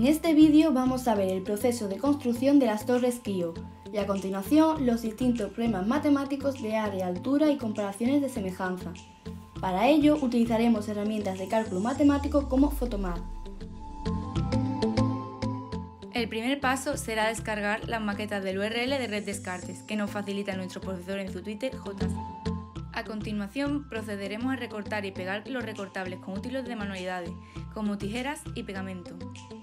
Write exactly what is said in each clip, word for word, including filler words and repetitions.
En este vídeo vamos a ver el proceso de construcción de las torres Kio y a continuación los distintos problemas matemáticos de área, altura y comparaciones de semejanza. Para ello utilizaremos herramientas de cálculo matemático como Photomath. El primer paso será descargar las maquetas del U R L de Red Descartes, que nos facilita nuestro profesor en su Twitter, J C. A continuación procederemos a recortar y pegar los recortables con útiles de manualidades, como tijeras y pegamento.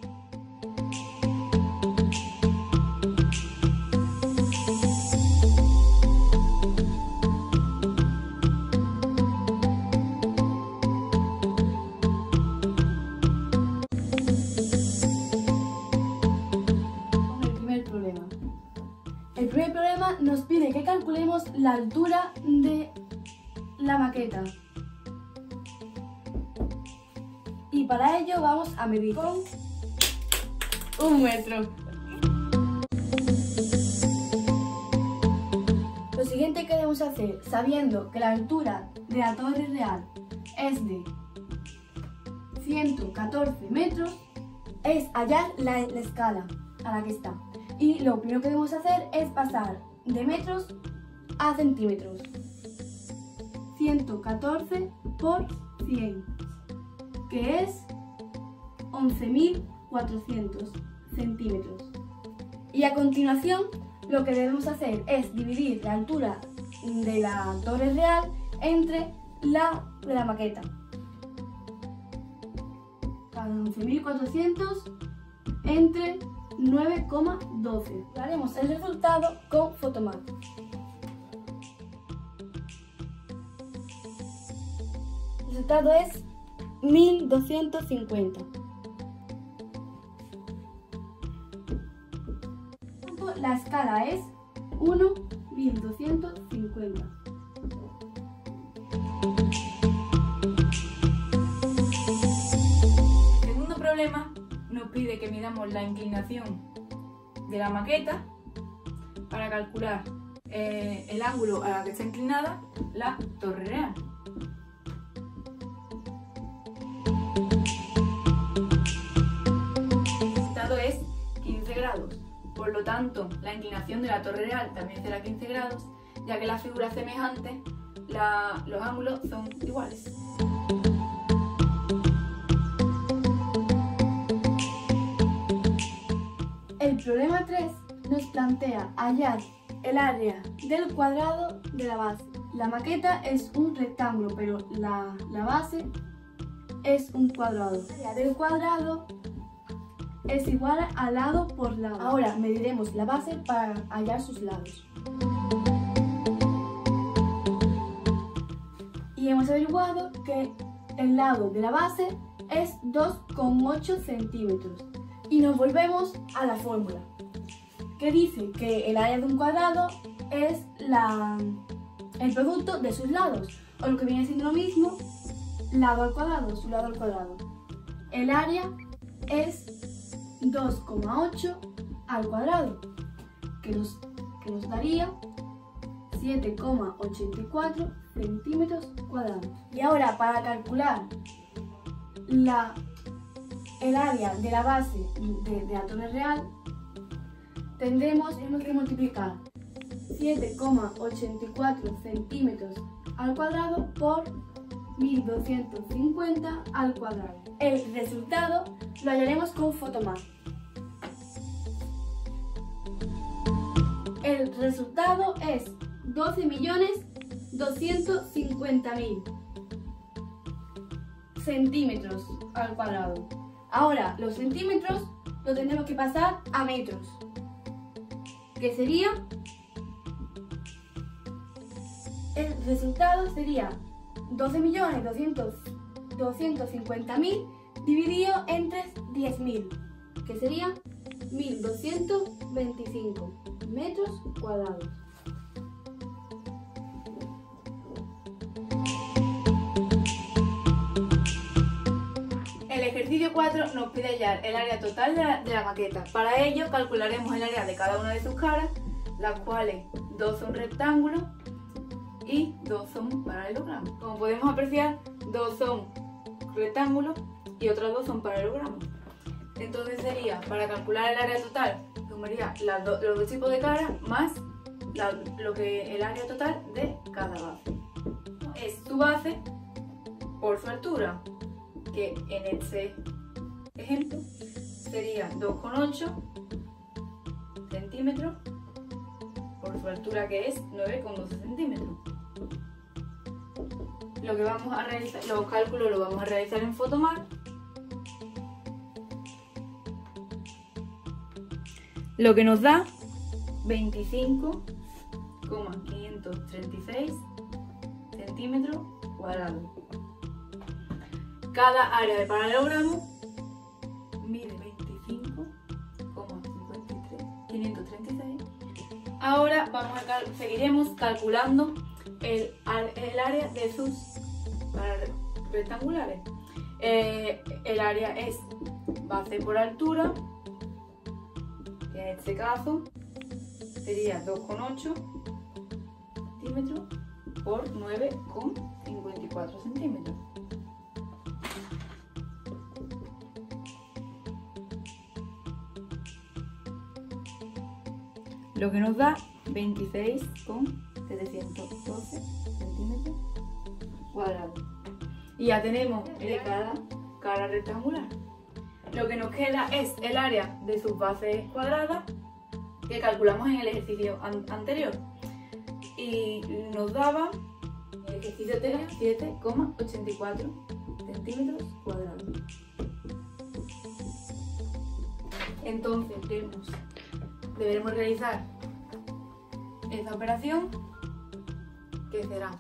El primer problema nos pide que calculemos la altura de la maqueta. Y para ello vamos a medir con un metro. Lo siguiente que debemos hacer, sabiendo que la altura de la torre real es de ciento catorce metros, es hallar la, la escala a la que está. Y lo primero que debemos hacer es pasar de metros a centímetros. ciento catorce por cien, que es once mil cuatrocientos centímetros. Y a continuación lo que debemos hacer es dividir la altura de la torre real entre la de la maqueta. Cada once mil cuatrocientos entre nueve coma doce. Haremos el resultado con Photomath. El resultado es mil doscientos cincuenta. La escala es uno mil doscientos cincuenta. El segundo problema nos pide que midamos la inclinación de la maqueta para calcular eh, el ángulo a la que está inclinada la torre real. El resultado es quince grados, por lo tanto la inclinación de la torre real también será quince grados, ya que las figuras semejantes la, los ángulos son iguales. El problema tres nos plantea hallar el área del cuadrado de la base. La maqueta es un rectángulo, pero la, la base es un cuadrado. El área del cuadrado es igual a lado por lado. Ahora mediremos la base para hallar sus lados. Y hemos averiguado que el lado de la base es dos coma ocho centímetros. Y nos volvemos a la fórmula, que dice que el área de un cuadrado es la, el producto de sus lados, o lo que viene siendo lo mismo, lado al cuadrado, su lado al cuadrado. El área es dos coma ocho al cuadrado, que nos, que nos daría siete coma ochenta y cuatro centímetros cuadrados. Y ahora, para calcular la el área de la base de, de la torre real, tendremos, tenemos que multiplicar siete coma ochenta y cuatro centímetros al cuadrado por mil doscientos cincuenta al cuadrado. El resultado lo hallaremos con Photomath. El resultado es doce millones doscientos cincuenta mil centímetros al cuadrado. Ahora, los centímetros los tendremos que pasar a metros, que sería, el resultado sería doce millones doscientos cincuenta mil dividido entre diez mil, que sería mil doscientos veinticinco metros cuadrados. El ejercicio cuatro nos pide hallar el área total de la, de la maqueta. Para ello calcularemos el área de cada una de sus caras, las cuales dos son rectángulos y dos son paralelogramas. Como podemos apreciar, dos son rectángulos y otros dos son paralelogramas. Entonces sería, para calcular el área total, sumaría las do, los dos tipos de cara más la, lo que el área total de cada base. Es su base por su altura, que en este ejemplo sería dos coma ocho centímetros por su altura, que es nueve coma doce centímetros. Lo que vamos a realizar, los cálculos los vamos a realizar en Photomac. Lo que nos da veinticinco coma quinientos treinta y seis centímetros cuadrados. Cada área de paralelogramo mide veinticinco coma quinientos treinta y seis. Ahora vamos a cal seguiremos calculando el, el área de sus rectangulares. Eh, el área es base por altura, que en este caso sería dos coma ocho centímetros por nueve coma cincuenta y cuatro centímetros. Lo que nos da veintiséis coma setecientos doce centímetros cuadrados. Y ya tenemos de cada cara rectangular. Lo que nos queda es el área de sus bases cuadradas, que calculamos en el ejercicio an anterior. Y nos daba, el ejercicio anterior, siete coma ochenta y cuatro centímetros cuadrados. Entonces vemos, deberemos realizar esta operación, que será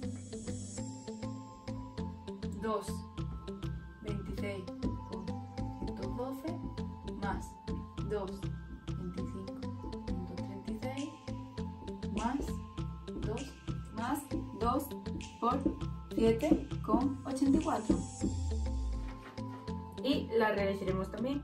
dos veintiséis coma ciento doce más dos veinticinco coma ciento treinta y seis más dos más dos por siete coma ochenta y cuatro, y la realizaremos también.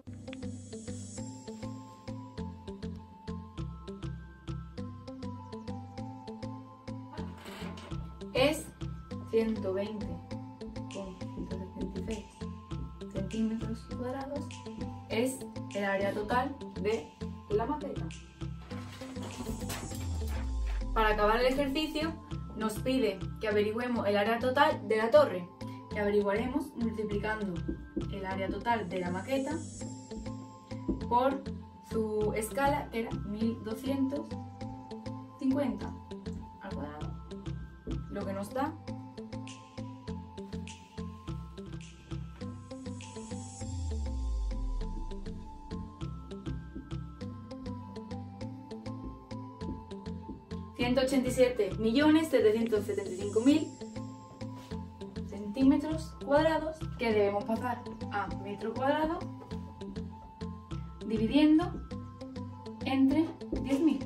Es ciento veinte coma ciento setenta y seis centímetros cuadrados, es el área total de la maqueta. Para acabar el ejercicio nos pide que averigüemos el área total de la torre, que averiguaremos multiplicando el área total de la maqueta por su escala, que era mil doscientos cincuenta al cuadrado, lo que nos da ciento ochenta y siete millones setecientos setenta y cinco mil centímetros cuadrados, que debemos pasar a metro cuadrado dividiendo entre diez mil,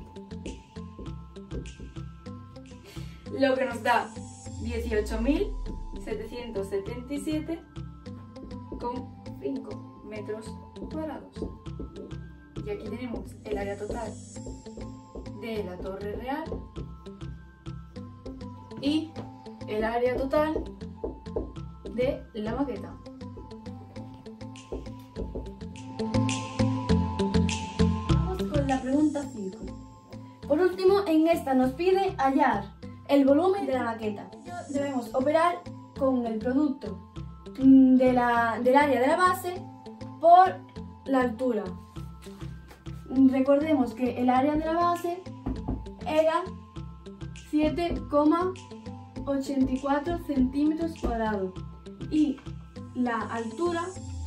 lo que nos da dieciocho mil setecientos setenta y siete coma cinco metros cuadrados. Y aquí tenemos el área total de la torre real y el área total de la maqueta. Vamos con la pregunta cinco. Por último, en esta nos pide hallar el volumen de la maqueta. Debemos operar con el producto de la, del área de la base por la altura. Recordemos que el área de la base era siete coma ochenta y cuatro centímetros cuadrados y la altura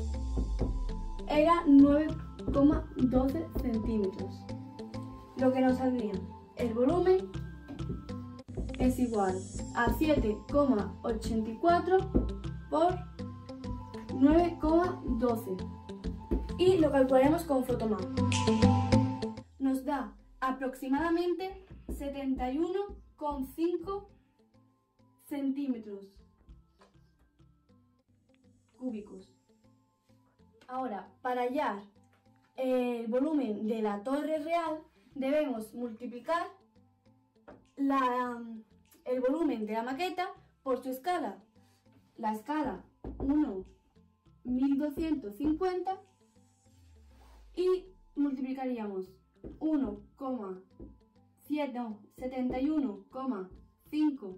era nueve coma doce centímetros. Lo que nos saldría, el volumen es igual a siete coma ochenta y cuatro por nueve coma doce, y lo calcularemos con Photomac. Nos da aproximadamente setenta y uno coma cinco centímetros cúbicos. Ahora, para hallar el volumen de la torre real, debemos multiplicar la, el volumen de la maqueta por su escala. La escala uno mil doscientos cincuenta y multiplicaríamos uno coma setenta y uno coma cinco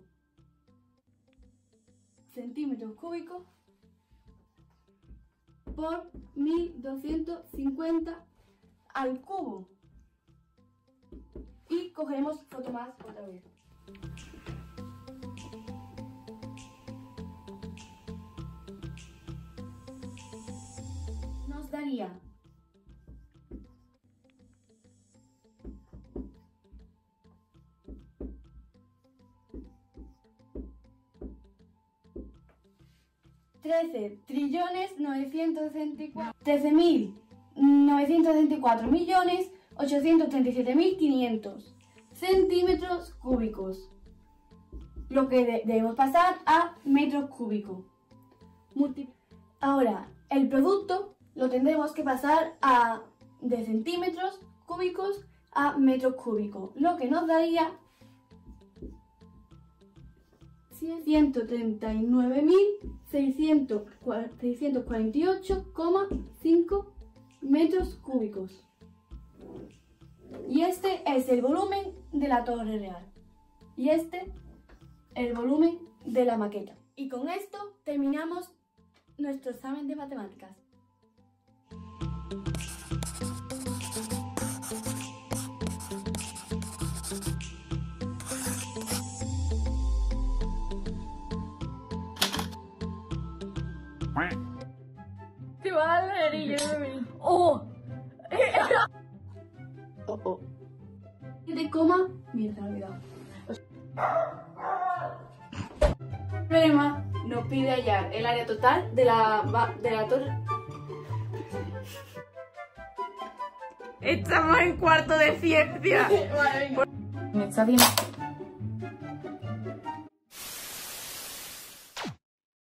centímetros cúbicos por mil doscientos cincuenta al cubo. Y cogeremos foto más otra vez. Nos daría trece trillones novecientos sesenta y cuatro trece mil novecientos sesenta y cuatro millones ochocientos treinta y siete mil quinientos centímetros cúbicos, lo que de debemos pasar a metros cúbicos. Multi Ahora, el producto lo tendremos que pasar a de centímetros cúbicos a metros cúbicos, lo que nos daría ciento treinta y nueve mil seiscientos cuarenta y ocho coma cinco metros cúbicos. Y este es el volumen de la torre real. Y este el volumen de la maqueta. Y con esto terminamos nuestro examen de matemáticas. Te va a leer y yo ¡oh! Oh, oh. De coma. Mira, se me ha olvidado. El problema nos pide hallar el área total de la, de la torre. Estamos en cuarto de ciencia. Vale, venga. Me está bien.